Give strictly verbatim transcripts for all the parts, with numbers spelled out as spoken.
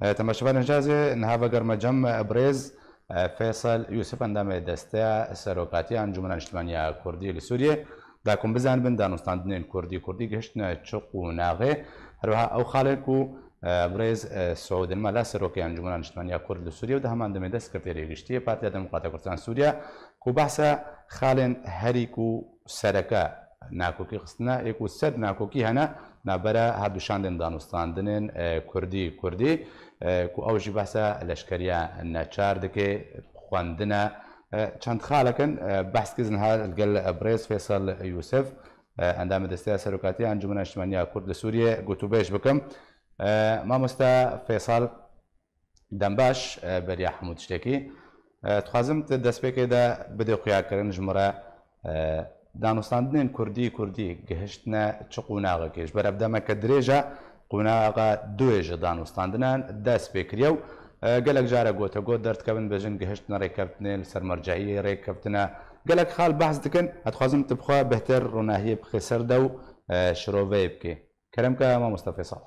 تماشاوان اجازه نهاف گرم جمع بريز فيصل يوسف اندام دسته سروقاتي انجمن اجتماعيه كردي لسوريا داكم بزان بن دانستاندن كردي كردي گشتنا چق و ناغه هروها او خالكو بريز سعود الملا سروقي انجمن اجتماعيه كرد لسوريا وده هم اندام دست سكرتيري گشتي بارتي ديمقراطيه كردستان سوريا كو بحثا خالن هريكو سركا ناكوكي خصنا يكو سد ناكوكي هنا نابرا هادو شاندن دانستاندن كردي كردي كو اوجي بحثا لشكريا ناچار دكي خواندنا چند خالكن بحث كزن ها القل بريز فيصل يوسف اندام دستيا سروكاتي انجمن اجتماعيه كرد لسوريا قلتو بيش بكم ما مستا فيصل دمباش بريا حمود شتكي تخازم دست بكي دا بدي قيا كرن جمره دانستاندن كردي كردي گهشتنا چقوناغه كيش برابدما كدريجا قوناغه دويج دانستاندنان داس بكريو قالك جارا قوتا قوت درت كابن بجن گهشتنا ريكبتنا لسرمرجعيه ريكبتنا قالك خال بحث دكن اتخازم تبخوا بهتر روناهي بخسر دو شروفي بكي كرمك ما مصطفى صح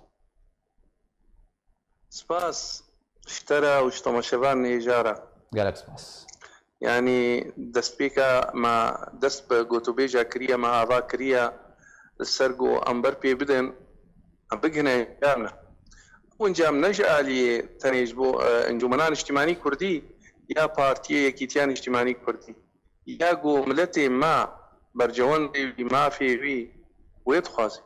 سباس اشترى واشتمشفان نيجارا قالك سباس يعني دسبيكا ما دسب قوتوبيجا كريا ما هذا كريا السرقو أمبر بي بدن بقنا جامنا ونجام نجا لي تنيجبو انجمنان اجتماعي كردي يا بارتي يكيتيان اجتماعي كردي يا قو ملتي ما برجوان ما في في ويتخاز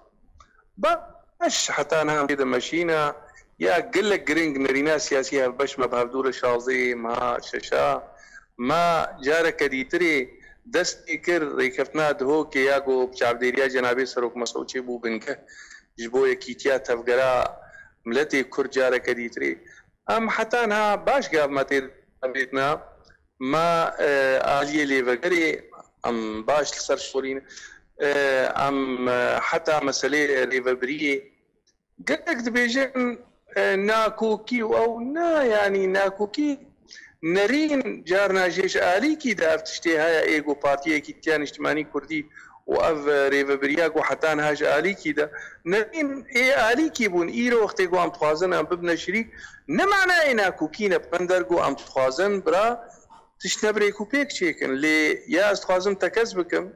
باش حتى انا كده ماشينا يا قلك جرينج نرينا سياسيه باش ما بهدور شازي ما شاشا ما جارك ديتري دستي كر ريكفتنا دهو كي ياغو بشعبديريا جنابي سروك مسوچي بو بنكه جبو يكيتيا تفقرا ملتي كر جارك ديتري ام حتى انها باش قاب ما تيرنا ما آلية لي وغري ام باش لسر شورين ام حتى مسألة ريفبرية قلت دبيجن ناكوكي او نا يعني ناكوكي نرين جارنا جيش آلي كي داف تشتي هاي ايغو بارتيه كي تيان اجتماعي كردي واف ريفبرياك وحتى هاج آلي كي دا نرين اي آلي كي بون ايرو وقت ايغو ام تخوازن ام ببنا شريك نمعنى اينا كوكينا بندرغو ام تخوازن برا تشنبريكو بيك تشيكن لي يا استخوازم تكذبكم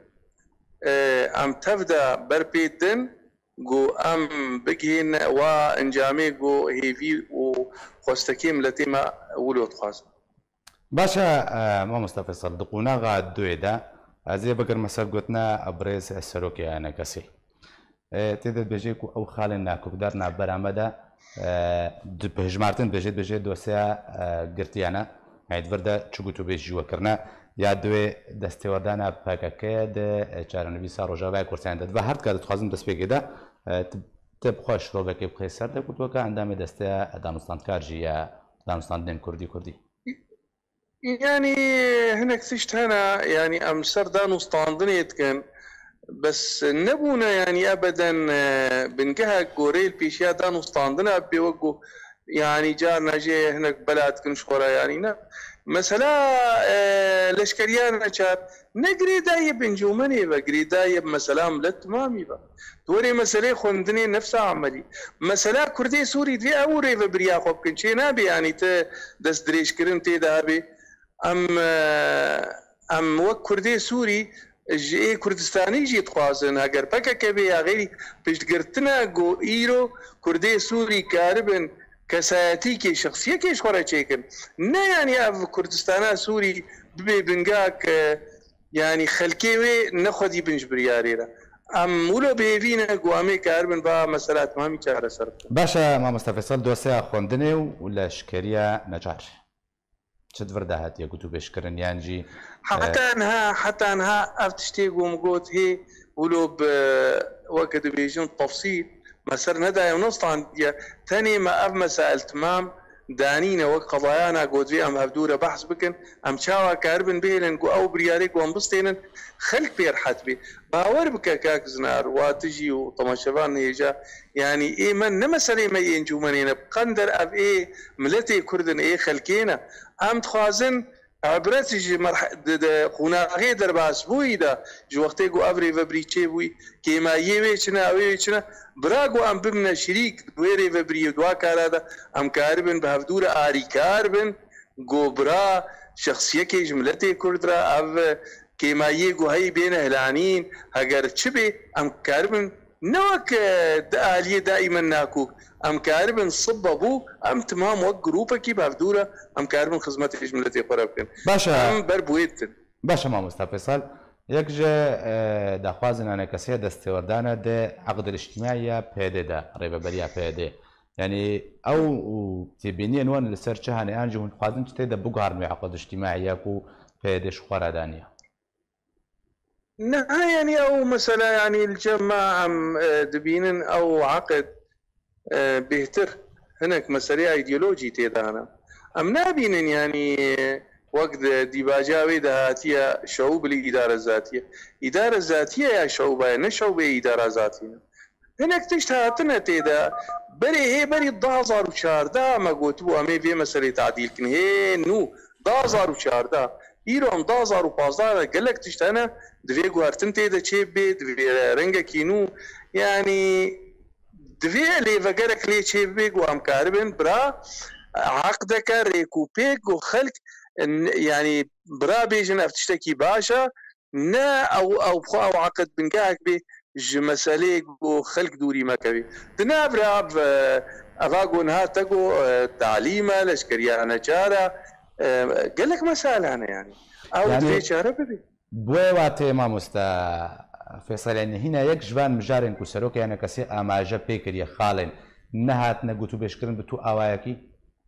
ام تفدا بربيتن جو ام بجهن وانجامي جو هيفي وخوستكيم لتيما ولو تخاز باشا ما مصطفى صدقونا غاد دويدا ازي بقر مسال قلتنا ابريز السروكي انا كسي تقدر بيجيكو او خالنا كقدرنا برامدا بهجمارتن بيجيت بيجيت دوسيا قرتيانا عيد فردا تشوكو بيجي وكرنا يا دوي دستوردانا باكاكي د چارنوي سارو جاوا كورسان د هارد كاد تخازم دس بيجدا تب خوش رو بك بخسر د كنت وكا عندما دسته دانستان كارجيا دانستان دين كردي كردي يعني هناك سشت هنا يعني ام سر دانستان دنيت كان بس نبونا يعني ابدا بنجها كوريل بيشيا دانستان دنا بيوقو يعني جارنا جي هناك بلاد كنشورا يعني نا مثلا آه لشكريانا شاب نقري دايب انجومني بقري دايب مثلا ملت مامي با دوري مسألة خندني نفسها عملي مثلا كردي سوري دي اوري فبريا خوب كنشي نابي يعني ت دس دريش كرن تي دابي ام آه ام وك كردي سوري جي كردستاني جي تخوازن اگر بكا كبي غيري بيش قرتنا جو ايرو كردي سوري كاربن كساتي كي شخصية كيش خورا تشيكن نا يعني اف كردستانا سوري ببي بنقاك يعني خلكيوي نخدي بنجبرياريرا ام ولو بيفينا قوامي كاربن با مسألات مامي كارا سرب باشا ما مصطفى صل دوسيا خوندني ولا شكريا نجار شد فردهات يا كتب شكرن يانجي حتى انها حتى انها افتشتي قوم قوت هي ولو وقت بيجون تفصيل مسر ندايا ونصطان تاني ما أف مسائل تمام دانينا وقضايانا قود في أم هفدورة بحث بكن أم شاوا كاربن بيلن قو أو برياريك وانبسطينن خلق بيرحت بي باور بكا كاك زنار واتجي وطماشفان يجا يعني إيه من نمسالي ما ينجو منين بقندر أف إيه ملتي كردن إيه خلقينا أم تخوازن عبرتش مرحله قناغي درباس بويدا جو وقتي جو افري فبريتشي بوي كيما يويچنا ويچنا براغو ام بمنا شريك دويري فبري دوا كارادا ام كاربن بهفدور اري كاربن جو برا شخصيه كي جملتي كردرا اف كيما يجو هي بين هلانين هاجر تشبي ام كاربن نوك آلية دائما ناكوك ام كاربن صببو ام تمام وقت جروبا كي بافدورا ام كاربن خدمات جملتي قرابكن باشا ام بربويتن باشا ما مصطفى فيصل يك جا داخوازن انا كسيه دستوردانه ده عقد الاجتماعيه بيدي ده ريبه بريا بيدي يعني او تبيني انوان السيرش هاني انجو من خوازن تيدا بوغار مع عقد اجتماعيه كو بيدي شخورا دانيه نعم يعني او مثلا يعني الجماعة دبينن او عقد بيهتر هناك مسألة ايديولوجي تيدانا ام نابينن يعني وقت ديباجاوي دهاتية شعوب الإدارة الذاتية إدارة الذاتية يا شعوبة نشعوب إدارة ذاتية هناك تشتهاتنا تيدا بري هي بري دازار وشاردا ما قوتبو امي في مسألة تعديل كن هي نو دازار وشاردا ایران دازار و پازدار گلک تشتانه دوی گوهرتن تیده چه بی دوی رنگ کینو یعنی دوی لی وگرک لی چه بی گو همکاربن برا عقدك ريكوبيك وخلق يعني برا بيجن افتشتكي باشا نا او او بخو او عقد بنكاك بي مساليك وخلق دوري مكبي دنا برا افاقو نهاتكو تعليمه لشكريا نجاره قال لك مسألة أنا يعني أو يعني شهر بدي بوي واتي ما مستا فيصل يعني هنا يك جوان مجارن كسروك يعني كسي أما جاب بيكر يا خالن نهات نقطو بيشكرن بتو أوايكي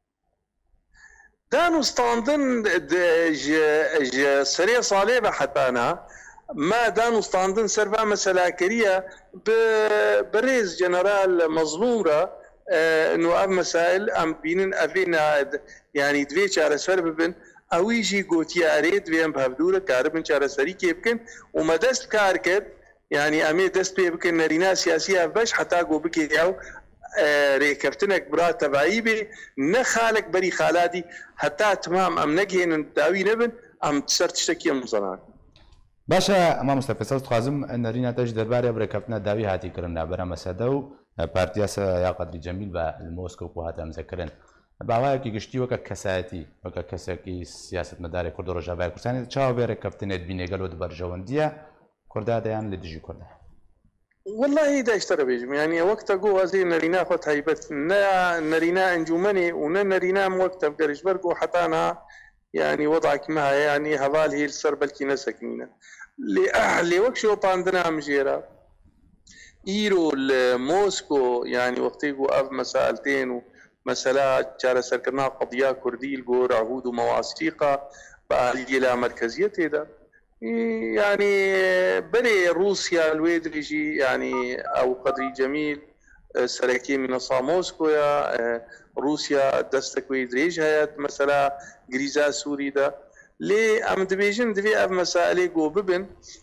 دانو ستاندن ج ج سريع صالبة حتى أنا ما دانو ستاندن سرفا مسألة كريا بريز جنرال مظلومة انه اب مسائل ام بينن افينا يعني دوي چاره سر ببن او يجي گوتي اريد ويم بهدور كاربن چاره سري كيبكن ومدست كاركب يعني امي دست بيبكن نرينا سياسيه باش حتى جو بكي ياو ريكبتنك برا تبعيبي نخالك بري خالادي حتى تمام ام نجهن داوي نبن ام تسر تشتكي مزنان باشا ما مصطفى فيصل تخازم ان رينا تاج درباري بركبتنا داوي هاتي كرنا برا مسدو بارتياس يا قدري جميل بالموسكو وهذا مذكرن باواي كي گشتي وك كساتي وك كسكي سياسه مدار كرد رجاء كرساني تشاو بير كابتن ادبيني قالوا دبرجونديا كردا ديان لدجي كردا والله دا اشترى بيجم يعني وقت جو هذه نرينا خد هيبت نرينا انجومني ونرينا وقت بقرش برقو حتانا يعني وضعك معها يعني هذال هي السربل كي نسكنينا اللي وقت شو باندنا مجيرا ايرو موسكو يعني وقتيقو اف مسائلتين ومسألة جارة سركرنا قضية كردي الجور عهود ومواثيقة بأهلية مركزية هذا يعني بري روسيا الويدريجي يعني او قدري جميل سركي من موسكو يا روسيا دستك ويدريج هي مسألة غريزا سوري ده لي ام دبيجن دبي اف مسائل جو ببن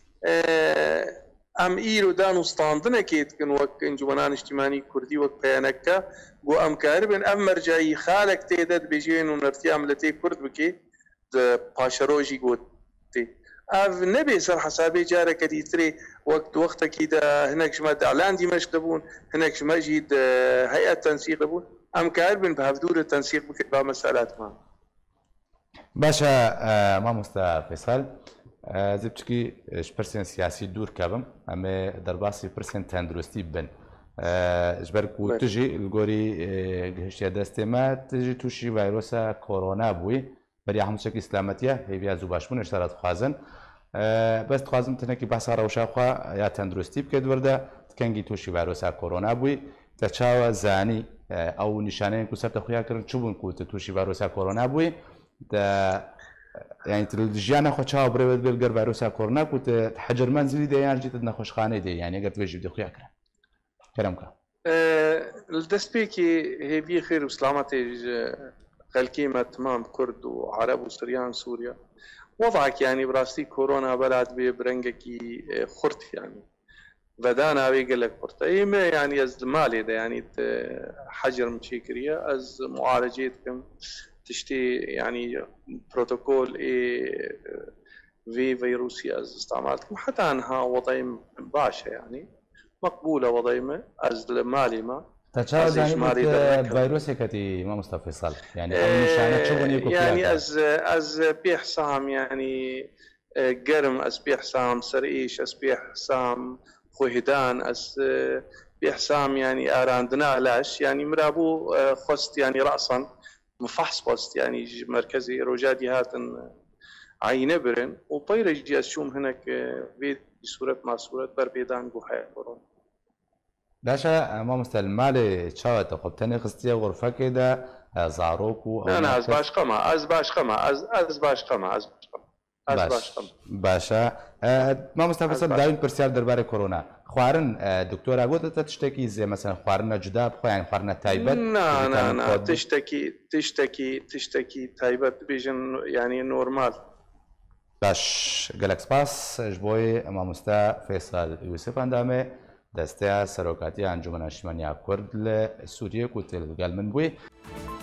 ام ايرو دانو ستاندنا كيت كن وك انجمنان اجتماعي كردي وك بيانكا جو ام كاربن ام مرجعي خالك تيدد بيجين ونرتي عملتي كرد بكي باشروجي جوتي اف نبي سر حسابي جاره كديتري وقت وقت كده هناك شمال اعلان دمشق دبون شمال مجيد هيئه تنسيق دبون ام كاربن بهفدور التنسيق بكبا مسالات ما باشا ما مستر فيصل زبتكي برسن سياسي دور كابم اما درباسي برسن تندرستي بن جبركو تجي الجوري هشيا دستما تجي توشي فيروسا كورونا بوي بري حمسك اسلامتيه هي بيا زوباشمون اشترات خازن بس تخازم تنكي بحث روشاخوا يا تندرستي بكد ورده تكنجي توشي فيروسا كورونا بوي تشاو زاني او نشانين كسرت خويا كرن چوبن كو توشي فيروسا كورونا بوي دا يعني تلجيانا خو تشاو بريد بالجر فيروسا كورونا كنت تحجر منزلي دي يعني جيت نخش خانه دي يعني قلت بيجي بدي خويا كرم كلامك أه الدسبيكي هي بي خير وسلامتي خلكيمة تمام كرد وعرب وسريان سوريا وضعك يعني براستي كورونا بلاد برنجكي خرت يعني بدانا بيقول لك خرت اي ما يعني از مالي ده يعني حجر مشيكريا از معالجتكم تشتي يعني بروتوكول اي في فيروسي از استعمالتكم حتى انها وضيمة باشا يعني مقبولة وضيمة از مالمة تشاوز يعني بت فيروسي كتي ما مصطفى فيصل يعني أول مشانة شو بنيكو يعني از از بيحسام يعني قرم از بيحسام سرئيش از بيحسام خوهدان از بيحسام يعني اراندنا لاش يعني مرابو خست يعني راسا مفحص بوست يعني مركزي روجادي هاتن عينه برن وبيرجي اشوم هناك في صورة مع صورة بربيدان بوحي برون باشا ما مستل مالي تشاوت قبتني خستي غرفة كده زاروكو او انا از باش قما از باش قما از از باش قما از باش باش قما باشا ما مستل فيصل داين برسيال درباري كورونا خوارن دكتور اقول تشتكي زي مثلا خوارنا جداب خو يعني خوارنا تايبت لا لا لا تشتكي تشتكي تشتكي تايبت بيجن يعني نورمال باش قالك سباس جبوي مامۆستا فيصل يوسف اندامي دەستەیە سەرۆکاتی ئەنجومەنە نیشتیمانیا کورد لە سووریە و تێلگەل من بووی.